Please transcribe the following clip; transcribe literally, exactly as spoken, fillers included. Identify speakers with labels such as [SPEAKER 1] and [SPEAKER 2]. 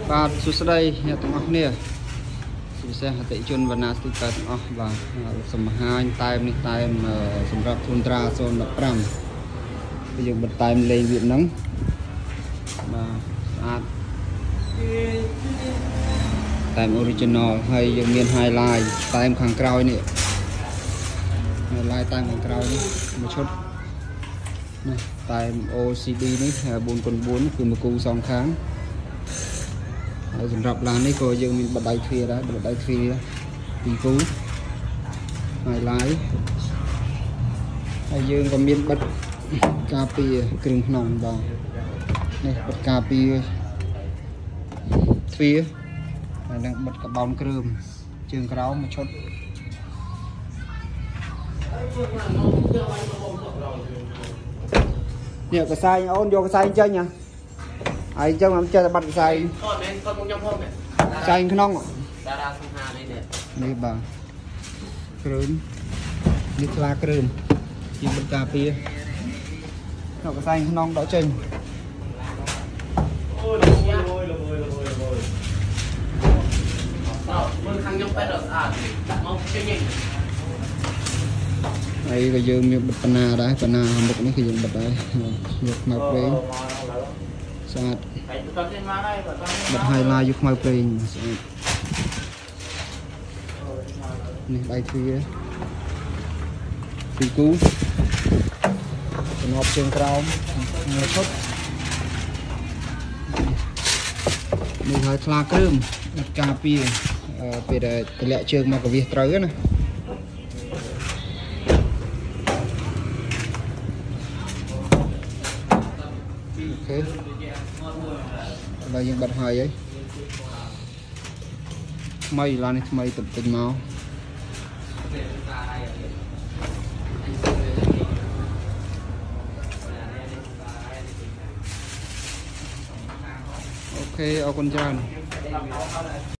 [SPEAKER 1] បាទសួស្តីអ្នកទាំងអស់គ្នាពិសេសអតិជនវណ្ណាស្ទីកទាំងអស់បាទសំហាញតែមនេះតែមសម្រាប់ទុនត្រាศูนย์ một nămគឺយើងបិទតែមលេងវាហ្នឹងបាទស្អាតតែម original ហើយយើងមាន highlight តែមខាងក្រោយនេះ highlight តែមខាងក្រោយនេះមួយឈុតនេះតែម ô xê đê នេះ bốn trên bốn គឺមួយគូសងខាងហើយសម្រាប់ឡាននេះក៏យើងមានបដៃទ្វារដែរបដៃទ្វារពីរគូ highlight ហើយយើងក៏មានបិទការពារគ្រឿងក្នុងបាទនេះបិទការពារទ្វារហើយនឹងបិទកបោនគ្រឿងជើងក្រោមមួយឈុតនេះកសែងអូនយកកសែងចេញណាហើយអញ្ចឹងខ្ញុំចេះតែបាត់កសែងថតមែនថតខ្ញុំផងកសែងក្នុងតារាសង្ហានេះនេះបាទគ្រឿងនេះខ្លាគ្រឿងជាបិទការពារនៅកសែងក្នុងដកចេញអូយល្មើយល្មើយល្មើយល្មើយអត់មើលខាងខ្ញុំបែរស្អាតដាក់មកចេញហើយក៏យើងមានបិទបណ្ណាដែរបណ្ណាមុខនេះគឺយើងបិទដែរយកមកព្រេងស្អាតបិទ highlight យកខ្មៅព្រេងស្អាតនេះដៃទ្វារពីរគូចំណប់ជើងក្រោមមួយឈុតនេះហើយខ្លាគ្រឿងការពារពេលដែលតម្លាក់ជើងមកកវាសត្រូវណាអូខេបើយើងបិទហើយហើយថ្មីឡាននេះថ្មីតិចមកអូខេអរគុណច្រើន